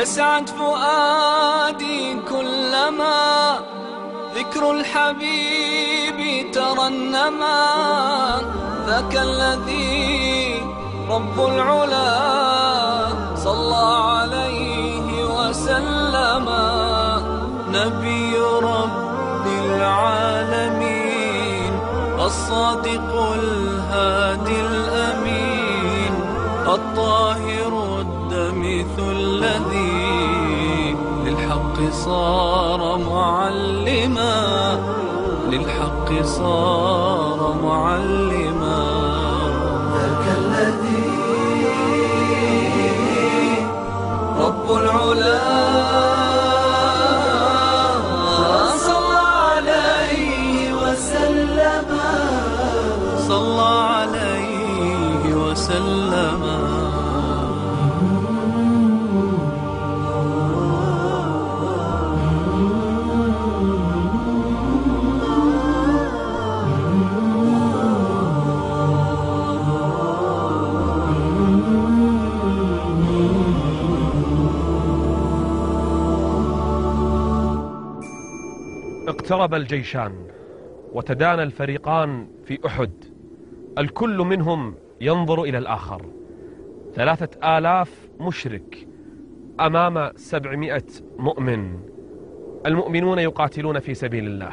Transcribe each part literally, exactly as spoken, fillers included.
يسعد فؤادي كلما ذكر الحبيب ترنما. ذاك الذي رب العلا صلى عليه وسلم. نبي رب العالمين الصادق الهادي الأمين الطاهر الدمث الذي للحق صار معلما للحق صار معلما. ذاك الذي رب العلا صلى عليه وسلم صلى عليه وسلم. اقترب الجيشان وتدانى الفريقان في أحد، الكل منهم ينظر إلى الآخر. ثلاثة آلاف مشرك أمام سبعمائة مؤمن. المؤمنون يقاتلون في سبيل الله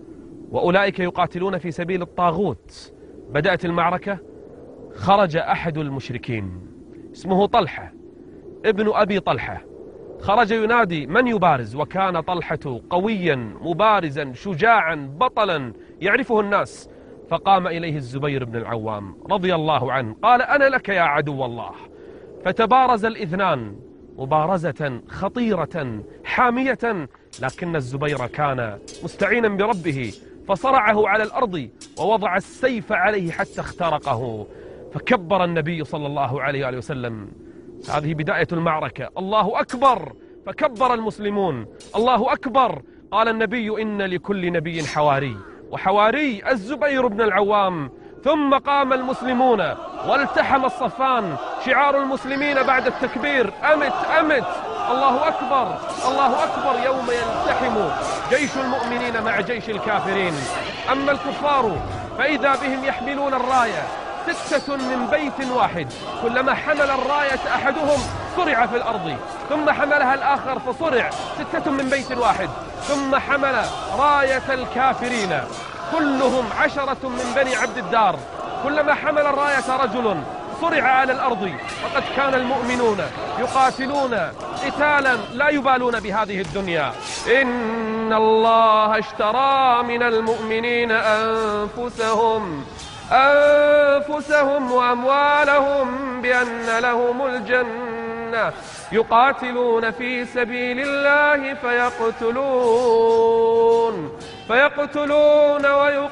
وأولئك يقاتلون في سبيل الطاغوت. بدأت المعركة، خرج أحد المشركين اسمه طلحة ابن أبي طلحة، خرج ينادي من يبارز، وكان طلحة قويا مبارزا شجاعا بطلا يعرفه الناس. فقام إليه الزبير بن العوام رضي الله عنه قال أنا لك يا عدو الله. فتبارز الإثنان مبارزة خطيرة حامية، لكن الزبير كان مستعينا بربه فصرعه على الأرض ووضع السيف عليه حتى اخترقه. فكبر النبي صلى الله عليه وآله وسلم. هذه بداية المعركة. الله أكبر، فكبر المسلمون. الله أكبر. قال النبي إن لكل نبي حواري، وحواري الزبير بن العوام. ثم قام المسلمون والتحم الصفان. شعار المسلمين بعد التكبير أمت أمت. الله أكبر الله أكبر. يوم يلتحم جيش المؤمنين مع جيش الكافرين. أما الكفار فإذا بهم يحملون الراية، ستة من بيت واحد، كلما حمل الراية أحدهم صرع في الأرض، ثم حملها الآخر فصرع. ستة من بيت واحد. ثم حمل راية الكافرين كلهم عشرة من بني عبد الدار، كلما حمل الراية رجل صرع على الأرض. وقد كان المؤمنون يقاتلون قتالا لا يبالون بهذه الدنيا. إن الله اشترى من المؤمنين أنفسهم أنفسهم وأموالهم بأن لهم الجنة يقاتلون في سبيل الله فيقتلون فيقتلون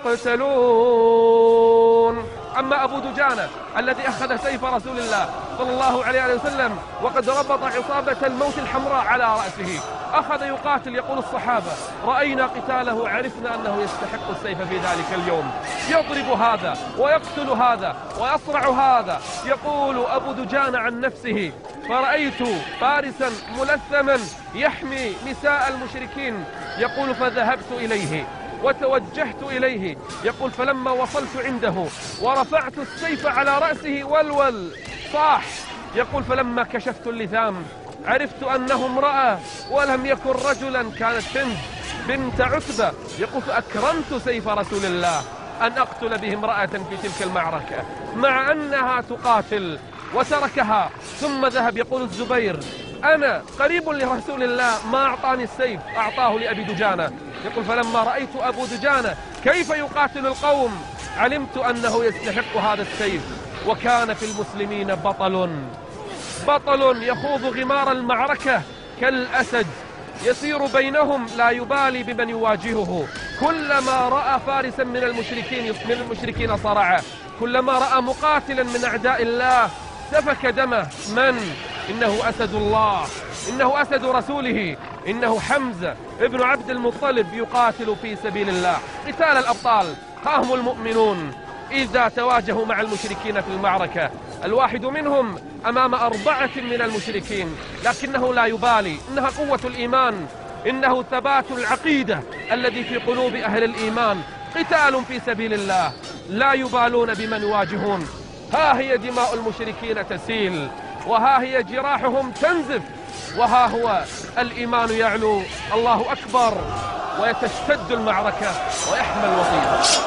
ويقتلون. أما أبو دجانة الذي أخذ سيف رسول الله صلى الله عليه وسلم وقد ربط عصابة الموت الحمراء على رأسه، أخذ يقاتل. يقول الصحابة رأينا قتاله عرفنا أنه يستحق السيف في ذلك اليوم. يضرب هذا ويقتل هذا ويصرع هذا. يقول أبو دجانة عن نفسه فرأيت فارسا ملثما يحمي نساء المشركين. يقول فذهبت إليه وتوجهت إليه. يقول فلما وصلت عنده ورفعت السيف على رأسه ولول صاح. يقول فلما كشفت اللثام عرفت أنه امرأة ولم يكن رجلا، كانت بنت بنت عتبة. يقول فأكرمت سيف رسول الله أن أقتل به امرأة في تلك المعركة مع أنها تقاتل، وتركها ثم ذهب. يقول الزبير أنا قريب لرسول الله ما أعطاني السيف، أعطاه لأبي دجانة. يقول فلما رأيت أبو دجانة كيف يقاتل القوم علمت أنه يستحق هذا السيف. وكان في المسلمين بطل بطل يخوض غمار المعركة كالأسد، يسير بينهم لا يبالي بمن يواجهه. كلما رأى فارسا من المشركين من المشركين صرعه، كلما رأى مقاتلا من أعداء الله سفك دمه. من؟ إنه أسد الله، إنه أسد رسوله، إنه حمزة ابن عبد المطلب يقاتل في سبيل الله قتال الأبطال. ها هم المؤمنون إذا تواجهوا مع المشركين في المعركة الواحد منهم أمام أربعة من المشركين، لكنه لا يبالي. إنها قوة الإيمان، إنه ثبات العقيدة الذي في قلوب أهل الإيمان. قتال في سبيل الله، لا يبالون بمن يواجهون. ها هي دماء المشركين تسيل، وها هي جراحهم تنزف، وها هو الإيمان يعلو. الله أكبر، ويتشتد المعركة ويحمى الوطيس.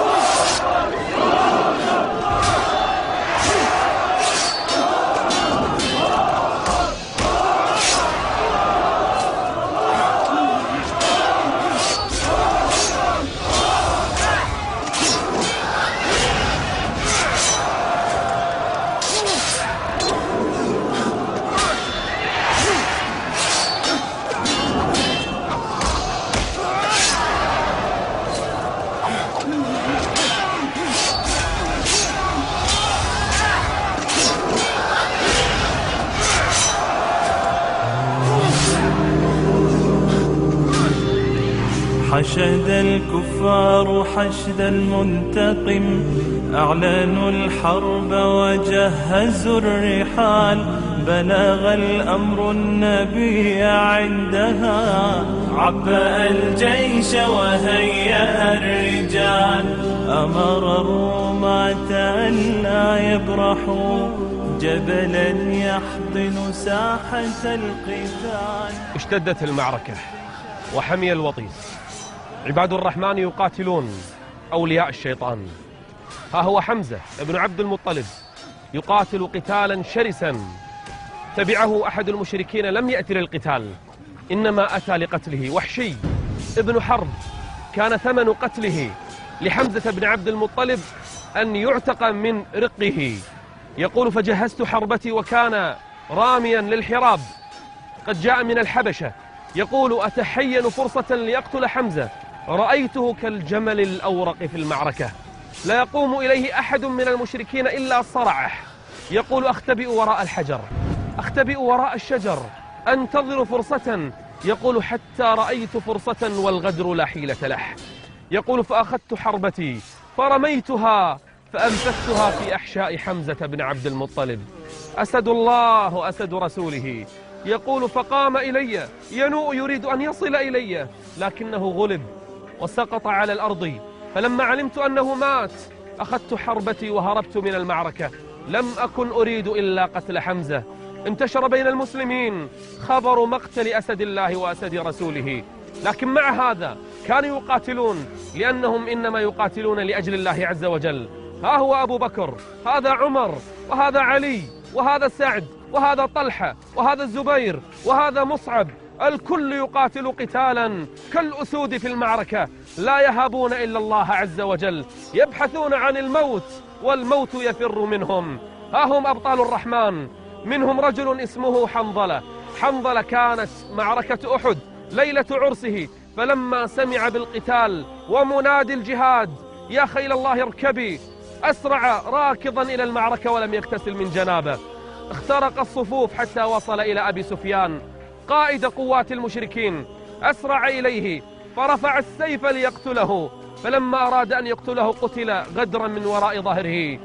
حشد الكفار حشد المنتقم، أعلنوا الحرب وجهزوا الرحال، بلغ الأمر النبي عندها، عبأ الجيش وهيأ الرجال، أمر الرومة أن لا يبرحوا، جبلا يحضن ساحة القتال. اشتدت المعركة وحمي الوطيس، عباد الرحمن يقاتلون أولياء الشيطان. ها هو حمزة ابن عبد المطلب يقاتل قتالا شرسا، تبعه أحد المشركين لم يأتي للقتال، إنما أتى لقتله. وحشي ابن حرب كان ثمن قتله لحمزة بن عبد المطلب أن يعتق من رقه. يقول: فجهزت حربتي وكان راميا للحراب قد جاء من الحبشة. يقول: أتحين فرصة ليقتل حمزة، رأيته كالجمل الأورق في المعركة، لا يقوم إليه أحد من المشركين إلا صرعه. يقول: أختبئ وراء الحجر، أختبئ وراء الشجر، أنتظر فرصة. يقول: حتى رأيت فرصة والغدر لا حيلة له. يقول: فأخذت حربتي فرميتها فأنفذتها في أحشاء حمزة بن عبد المطلب. أسد الله أسد رسوله. يقول: فقام إلي ينوء يريد أن يصل إلي، لكنه غلب وسقط على الأرض. فلما علمت أنه مات أخذت حربتي وهربت من المعركة، لم أكن أريد إلا قتل حمزة. انتشر بين المسلمين خبر مقتل أسد الله وأسد رسوله، لكن مع هذا كانوا يقاتلون، لأنهم إنما يقاتلون لأجل الله عز وجل. ها هو أبو بكر، هذا عمر، وهذا علي، وهذا سعد، وهذا طلحة، وهذا الزبير، وهذا مصعب، الكل يقاتل قتالا كالأسود في المعركة، لا يهابون إلا الله عز وجل، يبحثون عن الموت والموت يفر منهم. ها هم أبطال الرحمن، منهم رجل اسمه حنظلة. حنظلة كانت معركة أحد ليلة عرسه، فلما سمع بالقتال ومنادي الجهاد يا خيل الله اركبي، أسرع راكضا إلى المعركة ولم يغتسل من جنابه. اخترق الصفوف حتى وصل إلى أبي سفيان قائد قوات المشركين، أسرع إليه فرفع السيف ليقتله، فلما أراد أن يقتله قتل غدرا من وراء ظهره.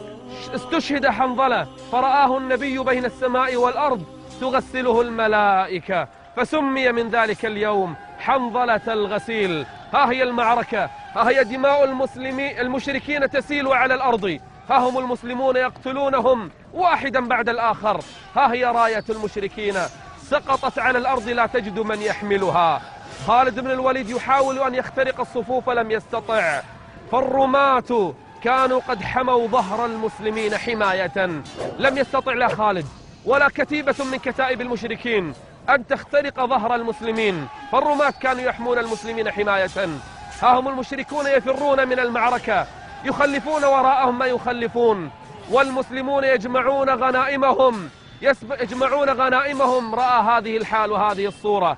استشهد حنظلة فرآه النبي بين السماء والأرض تغسله الملائكة، فسمي من ذلك اليوم حنظلة الغسيل. ها هي المعركة، ها هي دماء المسلمين المشركين تسيل على الأرض، ها هم المسلمون يقتلونهم واحدا بعد الآخر. ها هي راية المشركين سقطت على الأرض لا تجد من يحملها. خالد بن الوليد يحاول أن يخترق الصفوف لم يستطع، فالرماة كانوا قد حموا ظهر المسلمين حماية، لم يستطع لا خالد ولا كتيبة من كتائب المشركين أن تخترق ظهر المسلمين، فالرماة كانوا يحمون المسلمين حماية. ها هم المشركون يفرون من المعركة، يخلفون وراءهم ما يخلفون، والمسلمون يجمعون غنائمهم يجمعون غنائمهم. رأى هذه الحال وهذه الصورة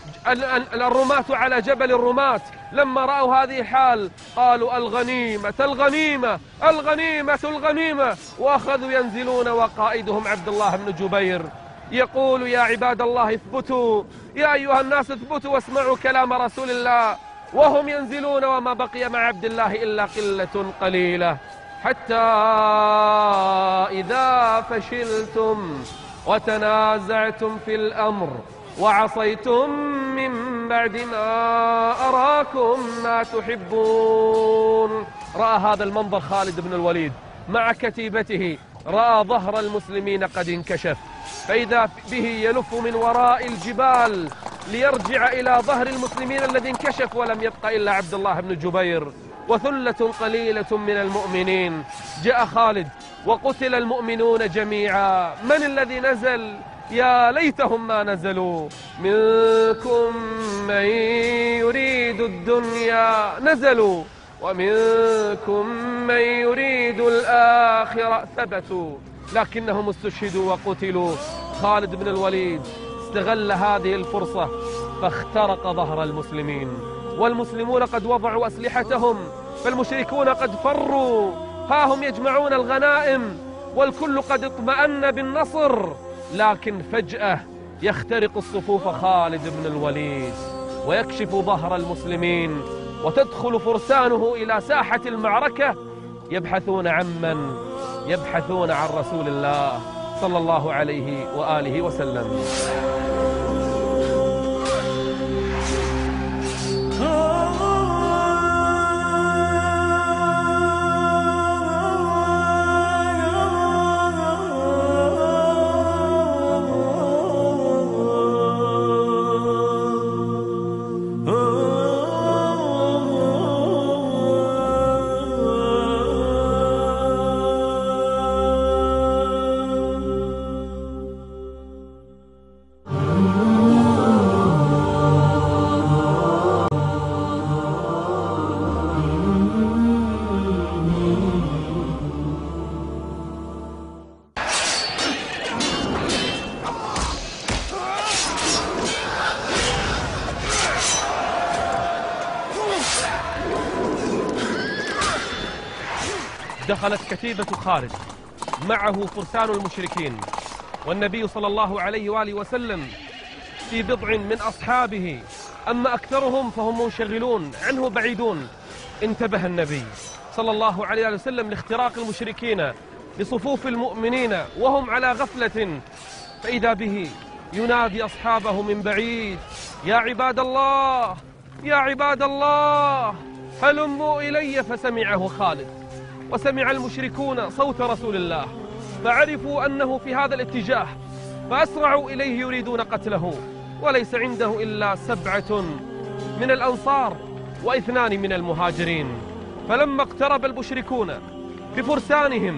الرماة على جبل الرماة، لما رأوا هذه الحال قالوا: الغنيمة الغنيمة الغنيمة الغنيمة، وأخذوا ينزلون، وقائدهم عبد الله بن جبير يقول: يا عباد الله اثبتوا، يا أيها الناس اثبتوا واسمعوا كلام رسول الله. وهم ينزلون وما بقي مع عبد الله إلا قلة قليلة. حتى إذا فشلتم وتنازعتم في الأمر وعصيتم من بعد ما أراكم ما تحبون. رأى هذا المنظر خالد بن الوليد مع كتيبته، رأى ظهر المسلمين قد انكشف، فإذا به يلف من وراء الجبال ليرجع إلى ظهر المسلمين الذي انكشف، ولم يبق إلا عبد الله بن جبير وثلة قليلة من المؤمنين. جاء خالد وقتل المؤمنون جميعا. من الذي نزل؟ يا ليتهم ما نزلوا. منكم من يريد الدنيا نزلوا، ومنكم من يريد الآخرة ثبتوا، لكنهم استشهدوا وقتلوا. خالد بن الوليد استغل هذه الفرصة فاخترق ظهر المسلمين، والمسلمون قد وضعوا أسلحتهم، فالمشركون قد فروا، ها هم يجمعون الغنائم والكل قد اطمأن بالنصر، لكن فجأة يخترق الصفوف خالد بن الوليد ويكشف ظهر المسلمين، وتدخل فرسانه إلى ساحة المعركة يبحثون عن من؟ يبحثون عن رسول الله صلى الله عليه وآله وسلم. دخلت كتيبة خالد معه فرسان المشركين، والنبي صلى الله عليه وآله وسلم في بضع من أصحابه، أما أكثرهم فهم منشغلون عنه بعيدون. انتبه النبي صلى الله عليه وآله وسلم لاختراق المشركين لصفوف المؤمنين وهم على غفلة، فإذا به ينادي أصحابه من بعيد: يا عباد الله، يا عباد الله، هلموا إلي. فسمعه خالد وسمع المشركون صوت رسول الله، فعرفوا أنه في هذا الاتجاه، فأسرعوا إليه يريدون قتله، وليس عنده إلا سبعة من الأنصار واثنان من المهاجرين. فلما اقترب المشركون بفرسانهم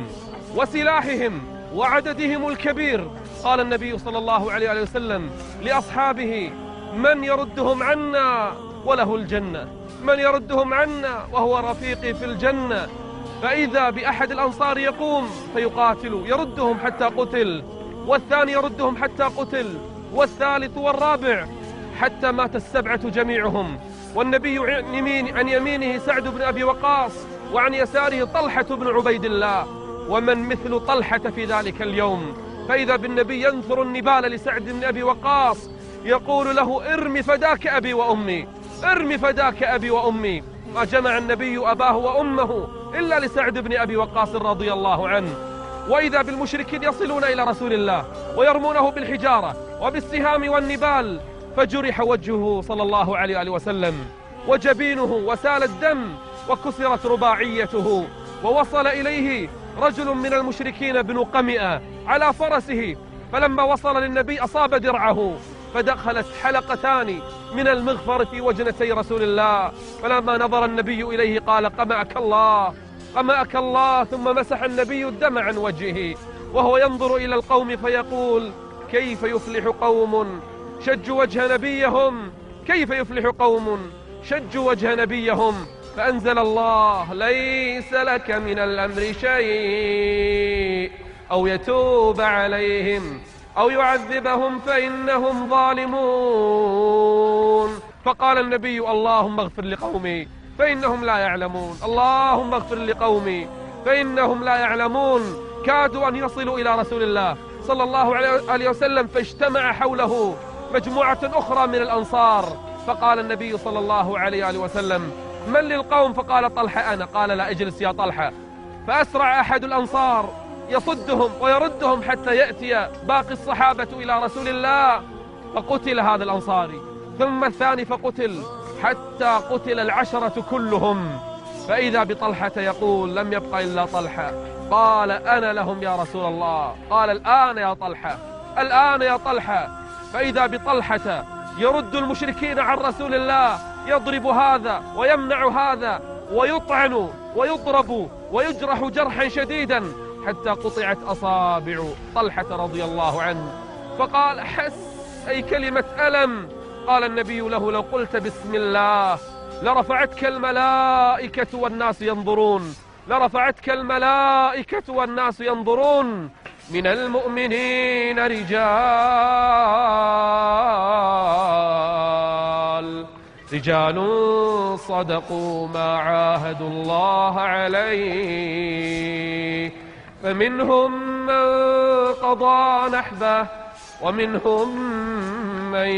وسلاحهم وعددهم الكبير، قال النبي صلى الله عليه وسلم لأصحابه: من يردهم عنا وله الجنة، من يردهم عنا وهو رفيقي في الجنة. فإذا بأحد الأنصار يقوم فيقاتل، يردهم حتى قتل، والثاني يردهم حتى قتل، والثالث والرابع، حتى مات السبعة جميعهم. والنبي عن يمينه سعد بن أبي وقاص، وعن يساره طلحة بن عبيد الله، ومن مثل طلحة في ذلك اليوم. فإذا بالنبي ينثر النبال لسعد بن أبي وقاص يقول له: ارمي فداك أبي وأمي، ارمي فداك أبي وأمي. ما جمع النبي أباه وأمه إلا لسعد بن أبي وقاص رضي الله عنه. وإذا بالمشركين يصلون إلى رسول الله ويرمونه بالحجارة وبالسهام والنبال، فجرح وجهه صلى الله عليه وآله وسلم وجبينه وسال الدم وكسرت رباعيته. ووصل إليه رجل من المشركين بن قمئة على فرسه، فلما وصل للنبي أصاب درعه، فدخلت حلقتان من المغفر في وجنتي رسول الله. فلما نظر النبي إليه قال: قمأك الله، قمأك الله. ثم مسح النبي الدم عن وجهه وهو ينظر إلى القوم فيقول: كيف يفلح قوم شجوا وجه نبيهم، كيف يفلح قوم شجوا وجه نبيهم. فأنزل الله: ليس لك من الأمر شيء أو يتوب عليهم أو يعذبهم فإنهم ظالمون. فقال النبي: اللهم اغفر لقومي فإنهم لا يعلمون، اللهم اغفر لقومي فإنهم لا يعلمون. كادوا أن يصلوا إلى رسول الله صلى الله عليه وسلم، فاجتمع حوله مجموعة أخرى من الأنصار، فقال النبي صلى الله عليه وسلم: من للقوم؟ فقال: طلحة أنا. قال: لا، اجلس يا طلحة، فأسرع أحد الأنصار يصدهم ويردهم حتى يأتي باقي الصحابة إلى رسول الله، فقتل هذا الأنصاري، ثم الثاني فقتل، حتى قتل العشرة كلهم. فإذا بطلحة يقول: لم يبق إلا طلحة. قال: أنا لهم يا رسول الله. قال: الآن يا طلحة، الآن يا طلحة. فإذا بطلحة يرد المشركين عن رسول الله، يضرب هذا ويمنع هذا، ويطعن ويضرب ويجرح جرحا شديدا حتى قطعت أصابع طلحة رضي الله عنه. فقال: حس، أي كلمة ألم. قال النبي له: لو قلت بسم الله لرفعتك الملائكة والناس ينظرون، لرفعتك الملائكة والناس ينظرون. من المؤمنين رجال رجال صدقوا ما عاهدوا الله عليه، فمنهم من قضى نحبه ومنهم من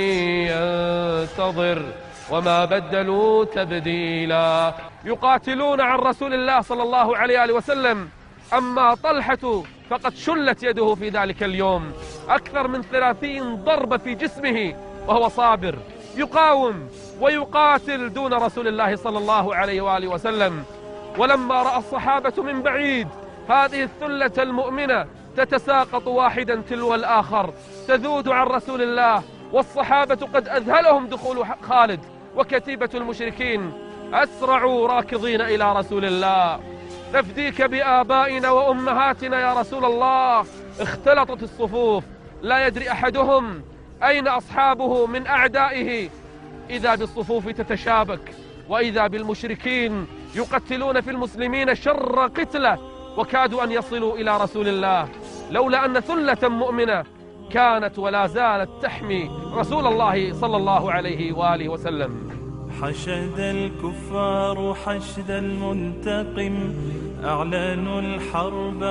ينتظر وما بدلوا تبديلا. يقاتلون عن رسول الله صلى الله عليه وسلم. أما طلحة فقد شلت يده في ذلك اليوم، أكثر من ثلاثين ضربة في جسمه وهو صابر يقاوم ويقاتل دون رسول الله صلى الله عليه وآله وسلم. ولما رأى الصحابة من بعيد هذه الثلة المؤمنة تتساقط واحدا تلو الآخر تذود عن رسول الله، والصحابة قد أذهلهم دخول خالد وكتيبة المشركين، أسرعوا راكضين إلى رسول الله: نفديك بآبائنا وأمهاتنا يا رسول الله. اختلطت الصفوف، لا يدري أحدهم أين أصحابه من أعدائه، إذا بالصفوف تتشابك، وإذا بالمشركين يقتلون في المسلمين شر قتلة، وكادوا أن يصلوا إلى رسول الله، لولا أن ثلة مؤمنة كانت ولا زالت تحمي رسول الله صلى الله عليه وآله وسلم. حشد الكفار حشد المنتقم، أعلنوا الحرب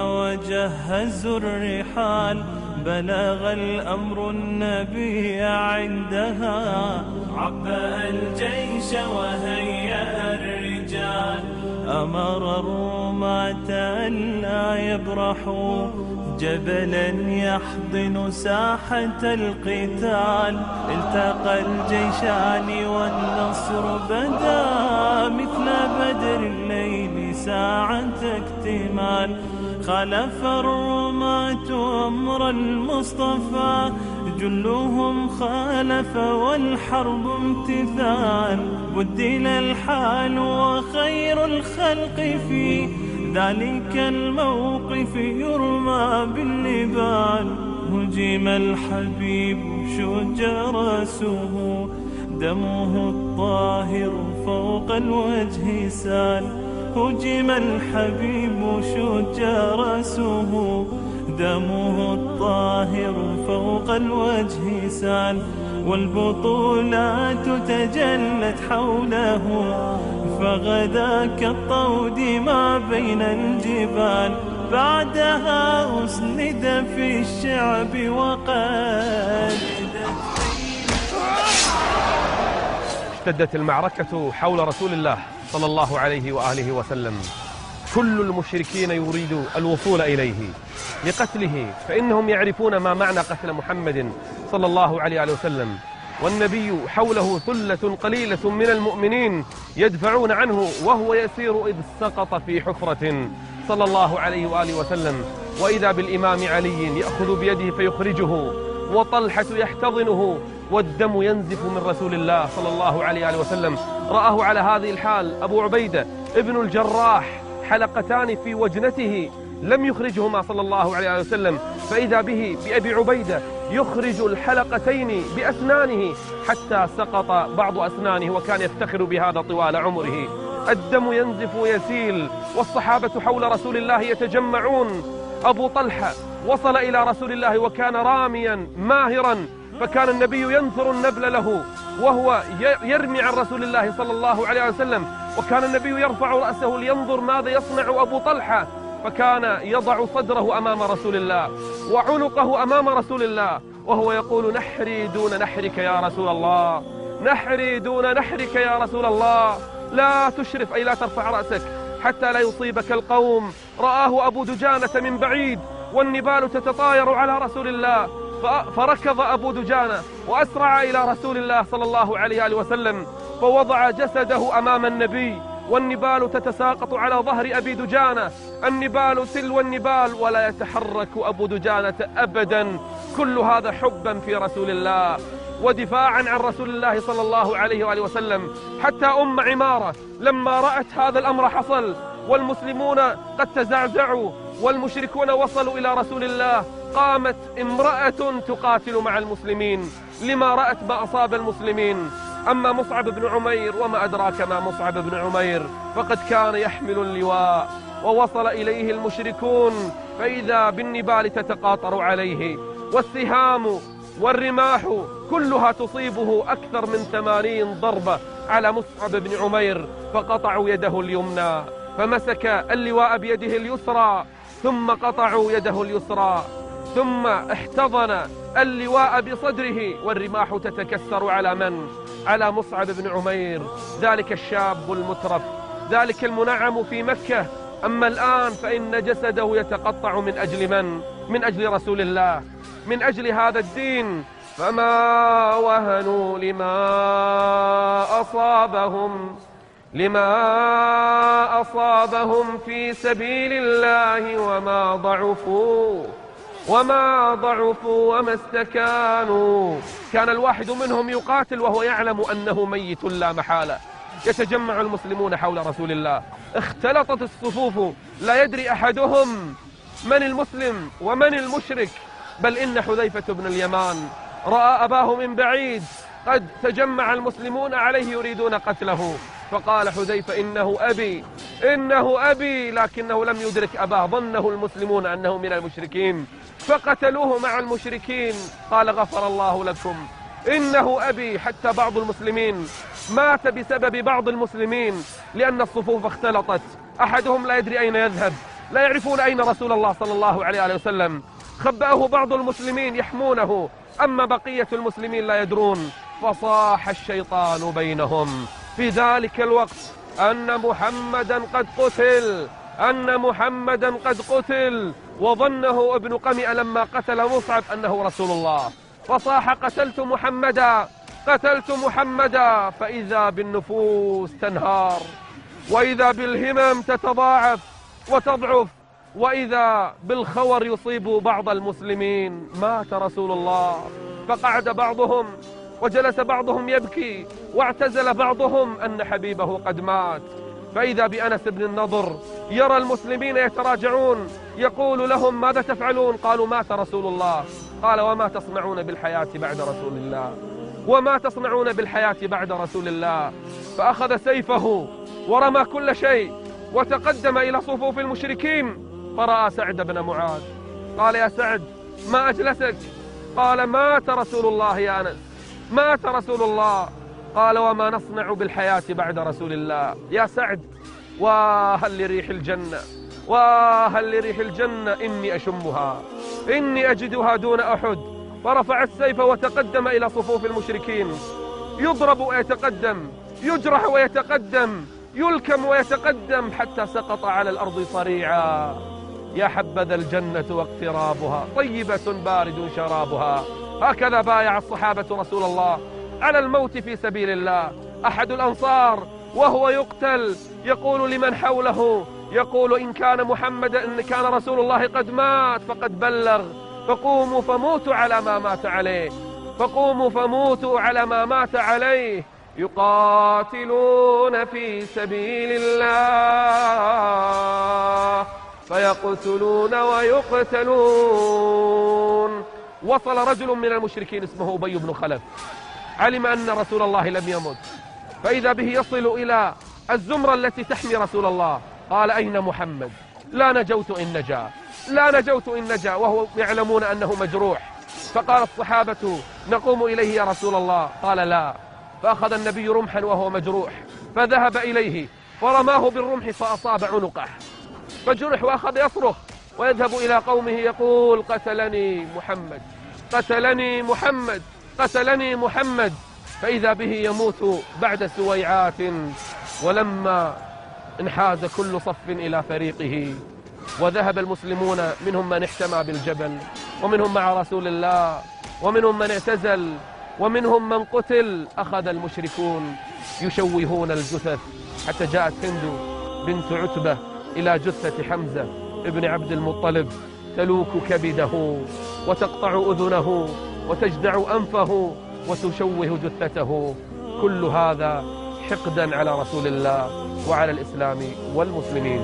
وجهزوا الرحال، بلغ الأمر النبي عندها، عبأ الجيش وهيأ الرجال، أمر الرماة ألا يبرحوا، جبلا يحضن ساحة القتال، التقى الجيشان والنصر بدا، مثل بدر الليل ساعة اكتمال، خلف الرماة أمر المصطفى، جلهم خالف والحرب امتثال، بدل الحال وخير الخلق في ذلك الموقف يرمى بالنبال، هجم الحبيب شج رأسه، دمه الطاهر فوق الوجه سال، هجم الحبيب شج رأسه، دمه الطاهر فوق الوجه سال، والبطولات تجلت حوله، فغدا كالطود ما بين الجبال، بعدها أسند في الشعب وقد اشتدت المعركة حول رسول الله صلى الله عليه وآله وسلم. كل المشركين يريد الوصول إليه لقتله، فإنهم يعرفون ما معنى قتل محمد صلى الله عليه وسلم، والنبي حوله ثلة قليلة من المؤمنين يدفعون عنه، وهو يسير إذ سقط في حفرة صلى الله عليه وآله وسلم، وإذا بالإمام علي يأخذ بيده فيخرجه، وطلحة يحتضنه، والدم ينزف من رسول الله صلى الله عليه وآله وسلم. رآه على هذه الحال أبو عبيدة ابن الجراح، حلقتان في وجنته لم يخرجهما صلى الله عليه وسلم، فإذا به بأبي عبيدة يخرج الحلقتين بأسنانه حتى سقط بعض أسنانه، وكان يفتخر بهذا طوال عمره. الدم ينزف ويسيل، والصحابة حول رسول الله يتجمعون. أبو طلحة وصل إلى رسول الله وكان راميا ماهرا، فكان النبي ينثر النبل له وهو يرمي عن رسول الله صلى الله عليه وسلم، وكان النبي يرفع رأسه لينظر ماذا يصنع أبو طلحة، فكان يضع صدره أمام رسول الله وعنقه أمام رسول الله، وهو يقول: نحري دون نحرك يا رسول الله، نحري دون نحرك يا رسول الله، لا تشرف أي لا ترفع رأسك، حتى لا يصيبك القوم. رآه أبو دجانة من بعيد والنبال تتطاير على رسول الله، فركض أبو دجانة وأسرع إلى رسول الله صلى الله عليه وسلم، فوضع جسده أمام النبي والنبال تتساقط على ظهر أبي دجانة، النبال تلو النبال، ولا يتحرك أبو دجانة أبدا. كل هذا حبا في رسول الله ودفاعا عن رسول الله صلى الله عليه وآله وسلم. حتى أم عمارة لما رأت هذا الأمر حصل والمسلمون قد تزعزعوا والمشركون وصلوا إلى رسول الله، قامت امرأة تقاتل مع المسلمين لما رأت ما أصاب المسلمين. أما مصعب بن عمير وما أدراك ما مصعب بن عمير، فقد كان يحمل اللواء ووصل إليه المشركون فإذا بالنبال تتقاطر عليه والسهام والرماح كلها تصيبه أكثر من ثمانين ضربة على مصعب بن عمير، فقطعوا يده اليمنى فمسك اللواء بيده اليسرى، ثم قطعوا يده اليسرى، ثم احتضن اللواء بصدره والرماح تتكسر على من؟ على مصعب بن عمير، ذلك الشاب المترف، ذلك المنعم في مكة. أما الآن فإن جسده يتقطع من أجل من؟ من أجل رسول الله، من أجل هذا الدين. فما وهنوا لما أصابهم لما أصابهم في سبيل الله وما ضعفوا وما ضعفوا وما استكانوا. كان الواحد منهم يقاتل وهو يعلم أنه ميت لا محالة. يتجمع المسلمون حول رسول الله، اختلطت الصفوف، لا يدري أحدهم من المسلم ومن المشرك. بل إن حذيفة بن اليمان رأى أباه من بعيد، قد تجمع المسلمون عليه يريدون قتله، فقال حذيفة إنه أبي إنه أبي، لكنه لم يدرك أباه، ظنه المسلمون أنه من المشركين فقتلوه مع المشركين. قال غفر الله لكم إنه أبي. حتى بعض المسلمين مات بسبب بعض المسلمين لأن الصفوف اختلطت، أحدهم لا يدري أين يذهب، لا يعرفون أين رسول الله صلى الله عليه وسلم، خبأه بعض المسلمين يحمونه، أما بقية المسلمين لا يدرون، فصاح الشيطان بينهم في ذلك الوقت أن محمدا قد قتل أن محمدا قد قتل وظنه ابن قمئة لما قتل مصعب أنه رسول الله، فصاح قتلت محمدا قتلت محمدا. فإذا بالنفوس تنهار، وإذا بالهمم تتضاعف وتضعف، وإذا بالخور يصيب بعض المسلمين. مات رسول الله، فقعد بعضهم وجلس بعضهم يبكي، واعتزل بعضهم أن حبيبه قد مات. فإذا بأنس بن النضر يرى المسلمين يتراجعون، يقول لهم ماذا تفعلون؟ قالوا مات رسول الله. قال وما تصنعون بالحياة بعد رسول الله وما تصنعون بالحياة بعد رسول الله. فأخذ سيفه ورمى كل شيء وتقدم إلى صفوف المشركين، فرأى سعد بن معاذ. قال يا سعد ما أجلسك؟ قال مات رسول الله يا أنس، مات رسول الله. قال وما نصنع بالحياة بعد رسول الله؟ يا سعد وهل لريح الجنة وهل لريح الجنة إني أشمها إني أجدها دون أحد. فرفع السيف وتقدم إلى صفوف المشركين، يضرب ويتقدم، يجرح ويتقدم، يلكم ويتقدم، حتى سقط على الأرض صريعا. يا حبذا الجنة واقترابها، طيبة بارد شرابها. هكذا بايع الصحابة رسول الله على الموت في سبيل الله. أحد الأنصار وهو يقتل يقول لمن حوله، يقول إن كان محمد إن كان رسول الله قد مات فقد بلغ، فقوموا فموتوا على ما مات عليه فقوموا فموتوا على ما مات عليه. يقاتلون في سبيل الله فيقتلون ويقتلون. وصل رجل من المشركين اسمه أبي بن خلف، علم أن رسول الله لم يمت، فإذا به يصل إلى الزمرة التي تحمي رسول الله. قال أين محمد؟ لا نجوت إن نجا لا نجوت إن نجا وهو يعلمون أنه مجروح. فقال الصحابة نقوم إليه يا رسول الله؟ قال لا. فأخذ النبي رمحا وهو مجروح فذهب إليه فرماه بالرمح فأصاب عنقه فجرح، وأخذ يصرخ ويذهب إلى قومه يقول قتلني محمد قتلني محمد قتلني محمد. فإذا به يموت بعد سويعات. ولما انحاز كل صف إلى فريقه، وذهب المسلمون منهم من احتمى بالجبل، ومنهم مع رسول الله، ومنهم من اعتزل، ومنهم من قتل. أخذ المشركون يشوهون الجثث حتى جاءت هند بنت عتبة إلى جثة حمزة ابن عبد المطلب تلوك كبده وتقطع أذنه وتجدع أنفه وتشوه جثته، كل هذا حقدا على رسول الله وعلى الإسلام والمسلمين.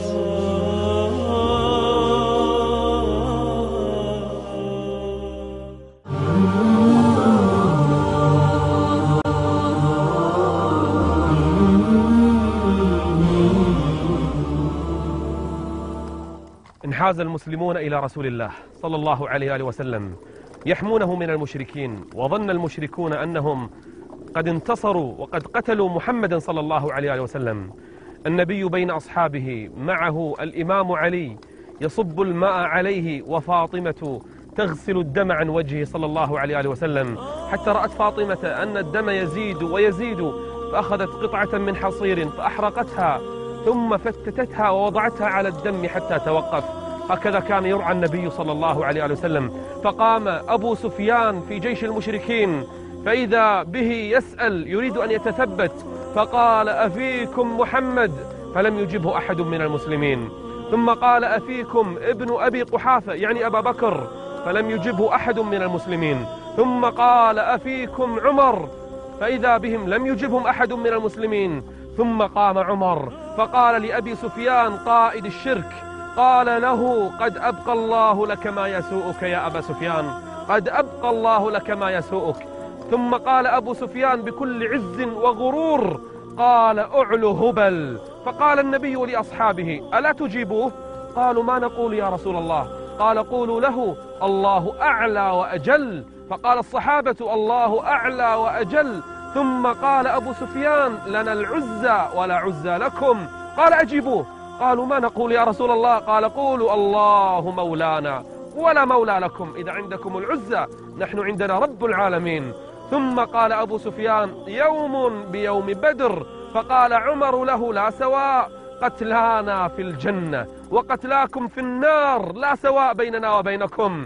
انحاز المسلمون إلى رسول الله صلى الله عليه وآله وسلم يحمونه من المشركين، وظن المشركون أنهم قد انتصروا وقد قتلوا محمدا صلى الله عليه وآله وسلم. النبي بين أصحابه، معه الإمام علي يصب الماء عليه، وفاطمة تغسل الدم عن وجهه صلى الله عليه وآله وسلم، حتى رأت فاطمة أن الدم يزيد ويزيد، فأخذت قطعة من حصير فأحرقتها ثم فتتتها ووضعتها على الدم حتى توقف. هكذا كان يرعى النبي صلى الله عليه وسلم. فقام أبو سفيان في جيش المشركين فإذا به يسأل يريد أن يتثبت، فقال: أفيكم محمد؟ فلم يجبه أحد من المسلمين. ثم قال: أفيكم ابن أبي قحافة، يعني أبا بكر؟ فلم يجبه أحد من المسلمين. ثم قال: أفيكم عمر؟ فإذا بهم لم يجبهم أحد من المسلمين. ثم قام عمر فقال لأبي سفيان قائد الشرك، قال له: قد أبقى الله لك ما يسوءك يا أبا سفيان، قد أبقى الله لك ما يسوءك. ثم قال أبو سفيان بكل عز وغرور، قال: أعلو هبل. فقال النبي لأصحابه: ألا تجيبوه؟ قالوا: ما نقول يا رسول الله؟ قال: قولوا له: الله أعلى وأجل. فقال الصحابة: الله أعلى وأجل. ثم قال أبو سفيان: لنا العزى ولا عزى لكم. قال: أجيبوه. قالوا: ما نقول يا رسول الله؟ قال: قولوا: الله مولانا ولا مولى لكم، إذا عندكم العزى نحن عندنا رب العالمين. ثم قال أبو سفيان: يوم بيوم بدر. فقال عمر له: لا سواء، قتلانا في الجنة وقتلاكم في النار، لا سواء بيننا وبينكم.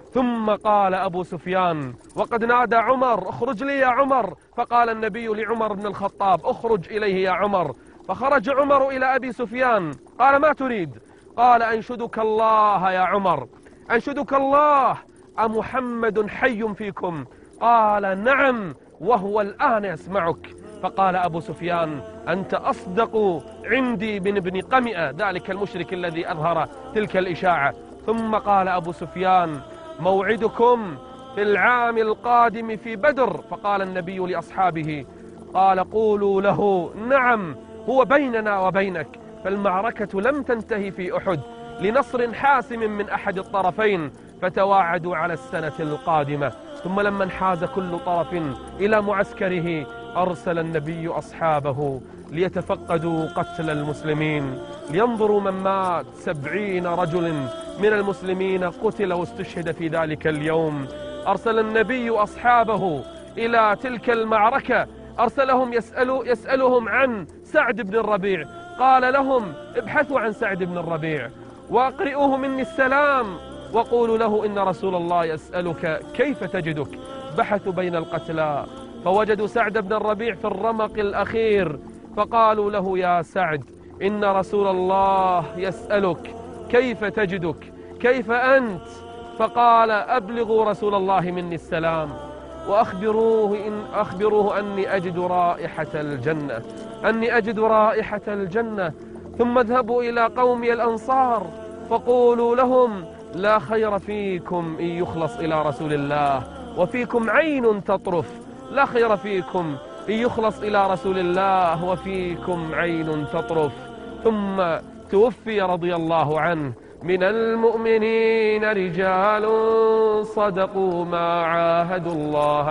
ثم قال أبو سفيان وقد نادى عمر: اخرج لي يا عمر. فقال النبي لعمر بن الخطاب: اخرج إليه يا عمر. فخرج عمر إلى أبي سفيان قال: ما تريد؟ قال: أنشدك الله يا عمر، أنشدك الله، أمحمد حي فيكم؟ قال: نعم، وهو الآن يسمعك. فقال أبو سفيان: أنت أصدق عندي من ابن قمئة، ذلك المشرك الذي أظهر تلك الإشاعة. ثم قال أبو سفيان: موعدكم في العام القادم في بدر. فقال النبي لأصحابه: قال: قولوا له: نعم، هو بيننا وبينك. فالمعركة لم تنتهي في أحد لنصر حاسم من أحد الطرفين، فتواعدوا على السنة القادمة. ثم لما انحاز كل طرف إلى معسكره أرسل النبي أصحابه ليتفقدوا قتل المسلمين، لينظروا من مات. سبعين رجل من المسلمين قتل واستشهد في ذلك اليوم. أرسل النبي أصحابه إلى تلك المعركة، أرسلهم يسألوا يسألهم عن سعد بن الربيع. قال لهم: ابحثوا عن سعد بن الربيع وأقرئوه مني السلام، وقولوا له إن رسول الله يسألك كيف تجدك. بحثوا بين القتلى فوجدوا سعد بن الربيع في الرمق الأخير، فقالوا له: يا سعد، إن رسول الله يسألك كيف تجدك، كيف أنت؟ فقال: أبلغوا رسول الله مني السلام وأخبروه إن أخبروه أني أجد رائحة الجنة، أني أجد رائحة الجنة. ثم اذهبوا إلى قومي الأنصار فقولوا لهم: لا خير فيكم إن يخلص إلى رسول الله وفيكم عين تطرف، لا خير فيكم إن يخلص إلى رسول الله وفيكم عين تطرف. ثم توفي رضي الله عنه. من المؤمنين رجال صدقوا ما عاهدوا الله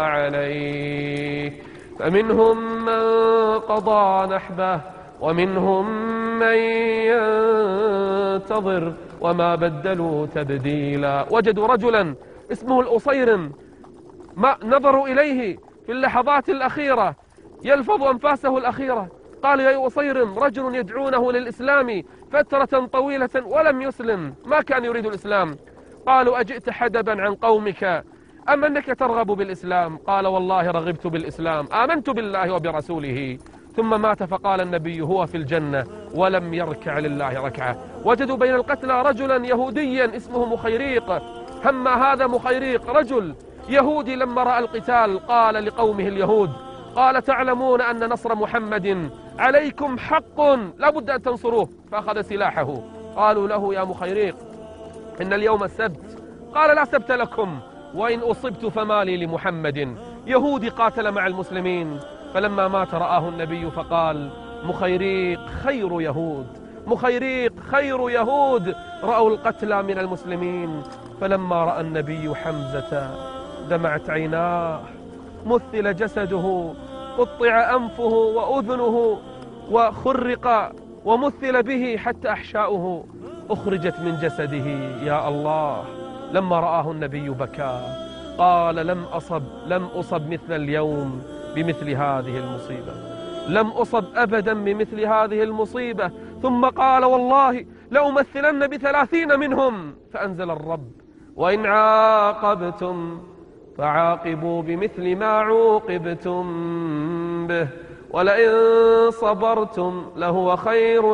عليه، فمنهم من قضى نحبه ومنهم من ينتظر وما بدلوا تبديلا. وجدوا رجلا اسمه الأصيرم، ما نظروا إليه في اللحظات الأخيرة يلفظ أنفاسه الأخيرة، قال يا أصير رجل يدعونه للإسلام فترة طويلة ولم يسلم، ما كان يريد الإسلام. قالوا أجئت حدبا عن قومك أم أنك ترغب بالإسلام؟ قال والله رغبت بالإسلام، آمنت بالله وبرسوله. ثم مات فقال النبي هو في الجنة ولم يركع لله ركعة. وجدوا بين القتلى رجلا يهوديا اسمه مخيريق. هم هذا مخيريق رجل يهودي لما رأى القتال قال لقومه اليهود، قال تعلمون أن نصر محمد عليكم حق لا بد أن تنصروه. فأخذ سلاحه. قالوا له يا مخيريق إن اليوم السبت. قال لا سبت لكم، وإن أصبت فما لي لمحمد. يهودي قاتل مع المسلمين. فلما مات رآه النبي فقال مخيريق خير يهود، مخيريق خير يهود رأوا القتلى من المسلمين. فلما رأى النبي حمزة دمعت عيناه، مثل جسده، قطع أنفه وأذنه وخرق ومثل به حتى أحشاؤه أخرجت من جسده. يا الله، لما رآه النبي بكى قال لم أصب لم أصب مثل اليوم بمثل هذه المصيبة، لم أصب أبدا بمثل هذه المصيبة. ثم قال والله لأمثلن بثلاثين منهم. فأنزل الرب وإن عاقبتم فعاقبوا بمثل ما عوقبتم به ولئن صبرتم لهو خير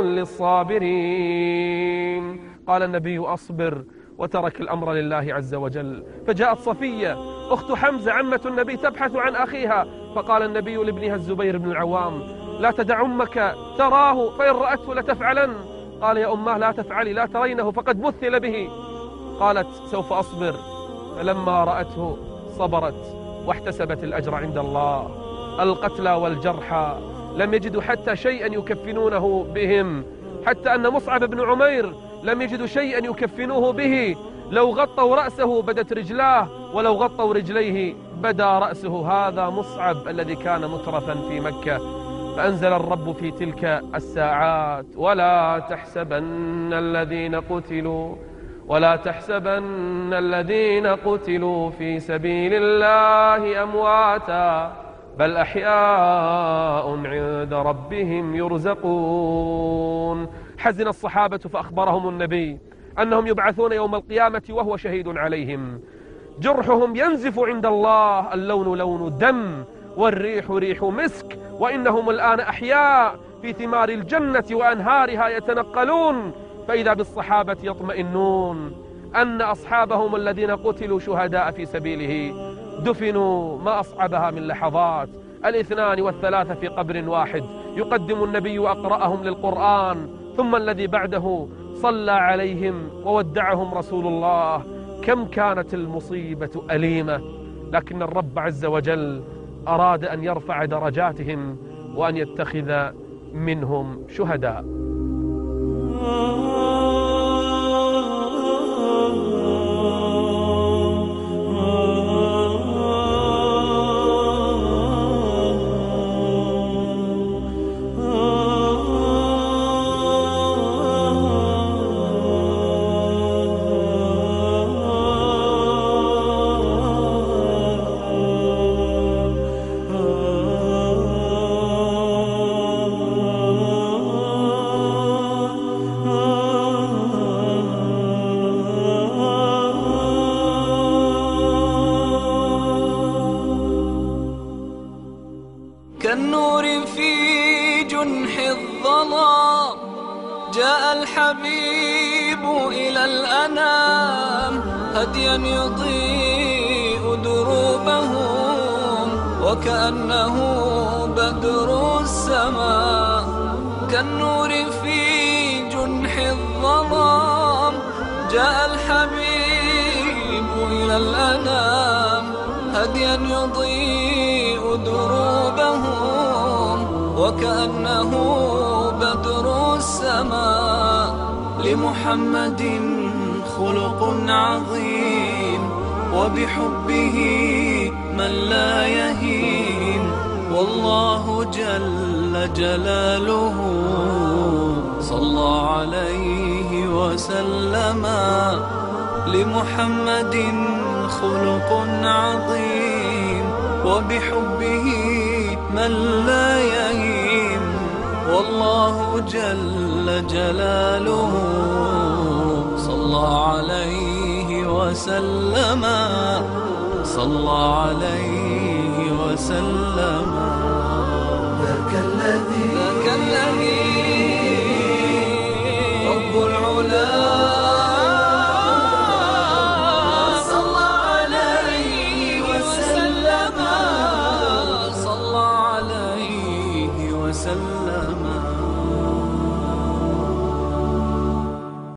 للصابرين. قال النبي أصبر وترك الأمر لله عز وجل. فجاءت صفية أخت حمزة عمة النبي تبحث عن أخيها، فقال النبي لابنها الزبير بن العوام لا تدع أمك تراه فإن رأته لتفعلن. قال يا أماه لا تفعلي، لا ترينه فقد مثل به. قالت سوف أصبر. فلما رأته صبرت واحتسبت الأجر عند الله. القتلى والجرحى لم يجدوا حتى شيئا يكفنونه بهم، حتى أن مصعب بن عمير لم يجدوا شيئا يكفنوه به. لو غطوا رأسه بدت رجلاه، ولو غطوا رجليه بدا رأسه. هذا مصعب الذي كان مترفا في مكة. فأنزل الرب في تلك الساعات ولا تحسبن الذين قتلوا ولا تحسبن الذين قتلوا في سبيل الله أمواتا بل أحياء عند ربهم يرزقون. حزن الصحابة فأخبرهم النبي أنهم يبعثون يوم القيامة وهو شهيد عليهم. جرحهم ينزف عند الله، اللون لون دم والريح ريح مسك، وإنهم الآن أحياء في ثمار الجنة وأنهارها يتنقلون. فإذا بالصحابة يطمئنون أن أصحابهم الذين قتلوا شهداء في سبيله دفنوا ما أصعبها من لحظات. الاثنان والثلاثة في قبر واحد. يقدم النبي أقرأهم للقرآن، ثم الذي بعده صلى عليهم وودعهم رسول الله. كم كانت المصيبة أليمة، لكن الرب عز وجل أراد أن يرفع درجاتهم وأن يتخذ منهم شهداء. كالنور في جنح الظلام جاء الحبيب إلى الأنام هديا يضيء دروبهم وكأنه بدر السماء. كالنور في جنح الظلام جاء الحبيب إلى الأنام هديا يضيء دروبهم وكأنه بدر السماء. لمحمد خلق عظيم وبحبه من لا يهين، والله جل جلاله صلى عليه وسلم. لمحمد خلق عظيم وبحبه من لا يهين، الله جل جلاله صلى عليه وسلم صلى عليه وسلم. ذاك الذي ذاك الذي